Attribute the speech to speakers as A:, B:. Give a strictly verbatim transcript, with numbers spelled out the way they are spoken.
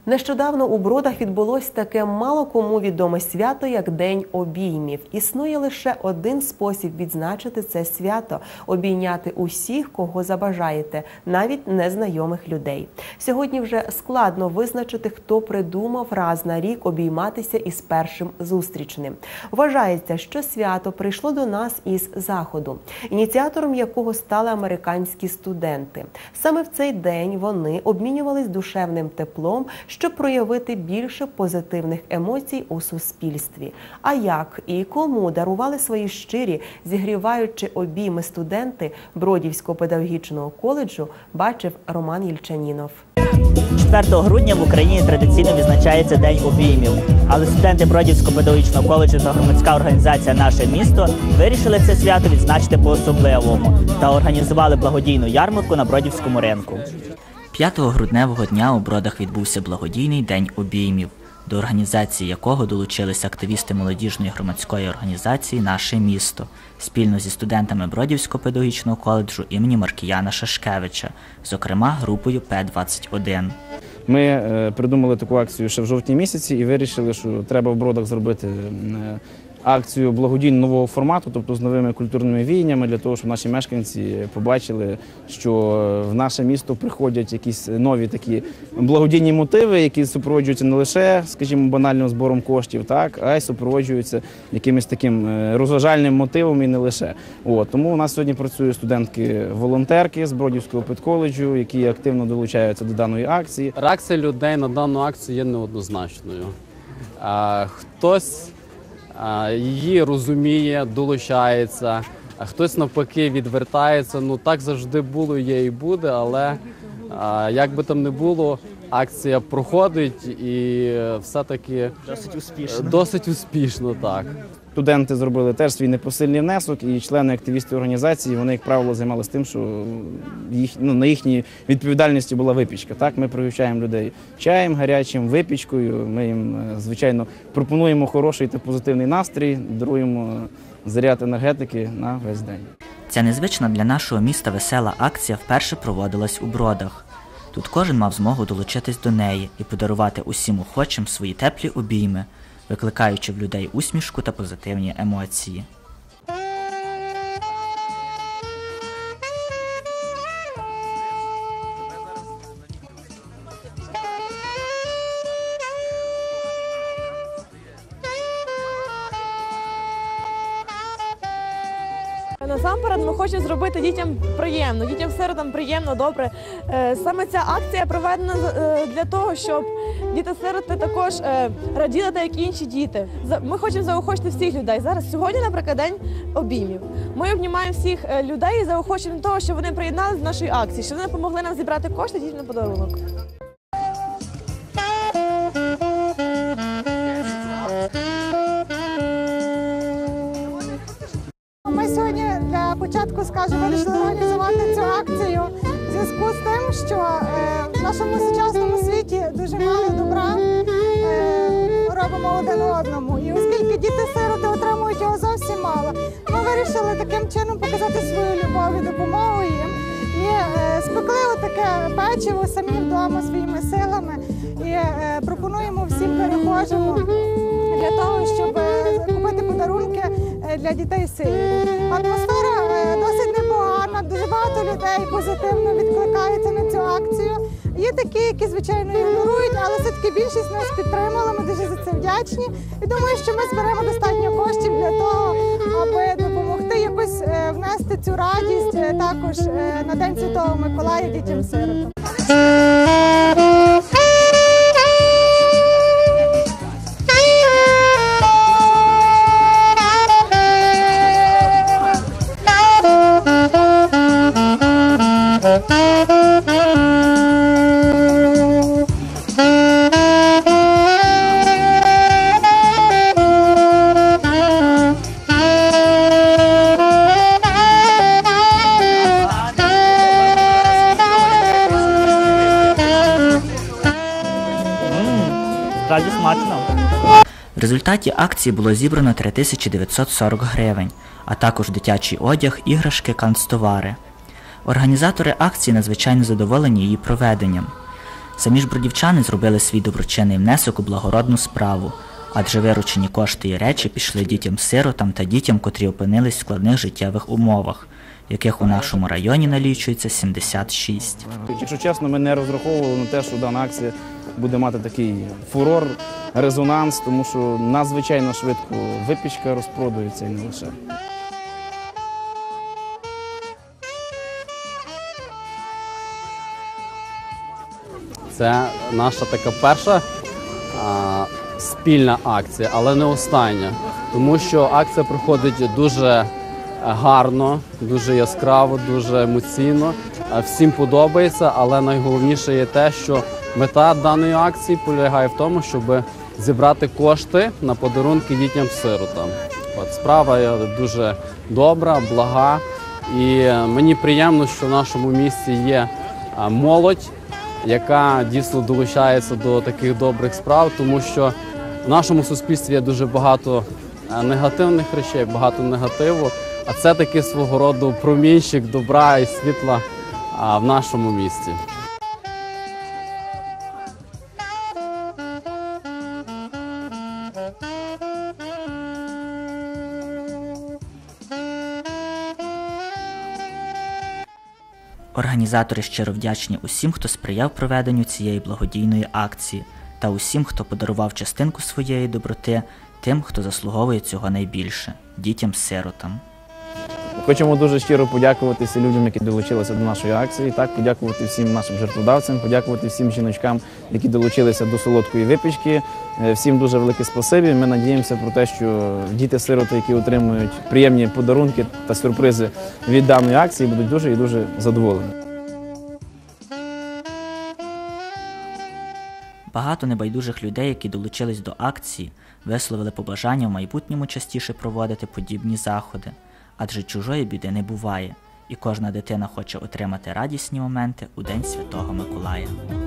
A: Нещодавно у Бродах відбулось таке мало кому відоме свято, як День обіймів. Існує лише один спосіб відзначити це свято – обійняти усіх, кого забажаєте, навіть незнайомих людей. Сьогодні вже складно визначити, хто придумав раз на рік обійматися із першим зустрічним. Вважається, що свято прийшло до нас із Заходу, ініціатором якого стали американські студенти. Саме в цей день вони обмінювались душевним теплом, щоб проявити більше позитивних емоцій у суспільстві. А як і кому дарували свої щирі, зігріваючи обійми студенти Бродівського педагогічного коледжу, бачив Роман Єльчанінов.
B: четвертого грудня в Україні традиційно відзначається День обіймів. Але студенти Бродівського педагогічного коледжу та громадська організація «Наше місто» вирішили це свято відзначити по-особливому та організували благодійну ярмарку на Бродівському ринку.
C: п'ятого грудневого дня у Бродах відбувся благодійний День обіймів, до організації якого долучилися активісти молодіжної громадської організації «Наше місто» спільно зі студентами Бродівського педагогічного коледжу імені Маркіяна Шашкевича, зокрема групою Пе двадцять один.
D: Ми е, придумали таку акцію ще в жовтні місяці і вирішили, що треба в Бродах зробити е, акцію благодійного нового формату, тобто з новими культурними віяннями, для того, щоб наші мешканці побачили, що в наше місто приходять якісь нові такі благодійні мотиви, які супроводжуються не лише, скажімо, банальним збором коштів, так, а й супроводжуються якимось таким розважальним мотивом і не лише. От, тому у нас сьогодні працюють студентки-волонтерки з Бродівського педколеджу, які активно долучаються до даної акції.
E: Реакція людей на дану акцію є неоднозначною. А, хтось її розуміє, долучається, а хтось навпаки відвертається. Ну так завжди було, є і буде, але як би там не було, акція проходить і все-таки
B: Досить успішно.
E: Досить успішно, так.
D: Студенти зробили теж свій непосильний внесок, і члени активісти організації, вони, як правило, займалися тим, що їх, ну, на їхній відповідальності була випічка. Так? Ми пригощаємо людей чаєм гарячим, випічкою, ми їм, звичайно, пропонуємо хороший та позитивний настрій, даруємо заряд енергетики на весь день.
C: Ця незвична для нашого міста весела акція вперше проводилась у Бродах. Тут кожен мав змогу долучитись до неї і подарувати усім охочим свої теплі обійми, викликаючи в людей усмішку та позитивні емоції.
F: Насамперед ми хочемо зробити дітям приємно, дітям-сиротам приємно, добре. Саме ця акція проведена для того, щоб діти-сироти також раділи, так як і інші діти. Ми хочемо заохочити всіх людей. Зараз сьогодні, наприклад, День обіймів. Ми обнімаємо всіх людей і заохочуємо того, щоб вони приєдналися до нашої акції, щоб вони допомогли нам зібрати кошти дітям на подарунок.
G: Ми сьогодні для початку, скажу, вирішили організувати цю акцію в зв'язку з тим, що е, в нашому сучасному світі дуже мало добра е, робимо один одному. І оскільки діти-сироти отримують його зовсім мало, ми вирішили таким чином показати свою любов і допомогу їм. І е, спекли отаке печиво самі вдома своїми силами і е, пропонуємо всім перехожим для того, щоб купити подарунки для дітей-сиріт. Атмосфера досить непогана, дуже багато людей позитивно відкликаються на цю акцію. Є такі, які, звичайно, ігнорують, але все-таки більшість нас підтримала, ми дуже за це вдячні. І думаю, що ми зберемо достатньо коштів для того, аби допомогти якось внести цю радість також на День Святого Миколая дітям-сиротам.
B: Справді смачно.
C: В результаті акції було зібрано три тисячі дев'ятсот сорок гривень, а також дитячий одяг, іграшки, канцтовари. Організатори акції надзвичайно задоволені її проведенням. Самі ж бродівчани зробили свій доброчинний внесок у благородну справу, адже виручені кошти і речі пішли дітям-сиротам та дітям, котрі опинились в складних життєвих умовах, яких у нашому районі налічується сімдесят шість.
D: Якщо чесно, ми не розраховували на те, що дана акція буде мати такий фурор, резонанс, тому що надзвичайно швидко випічка розпродується і не лише.
E: Це наша така перша а, спільна акція, але не остання, тому що акція проходить дуже гарно, дуже яскраво, дуже емоційно. Всім подобається, але найголовніше є те, що мета даної акції полягає в тому, щоб зібрати кошти на подарунки дітям-сиротам. От, справа дуже добра, блага, і мені приємно, що в нашому місті є молодь, яка дійсно долучається до таких добрих справ, тому що в нашому суспільстві є дуже багато негативних речей, багато негативу, а це такий свого роду промінчик добра і світла в нашому місті.
C: Організатори щиро вдячні усім, хто сприяв проведенню цієї благодійної акції, та усім, хто подарував частинку своєї доброти тим, хто заслуговує цього найбільше – дітям-сиротам.
D: Хочемо дуже щиро подякувати всім людям, які долучилися до нашої акції, так, подякувати всім нашим жертводавцям, подякувати всім жіночкам, які долучилися до солодкої випічки. Всім дуже велике спасибі. Ми надіємося про те, що діти-сироти, які отримують приємні подарунки та сюрпризи від даної акції, будуть дуже і дуже задоволені.
C: Багато небайдужих людей, які долучились до акції, висловили побажання в майбутньому частіше проводити подібні заходи. Адже чужої біди не буває, і кожна дитина хоче отримати радісні моменти у День Святого Миколая.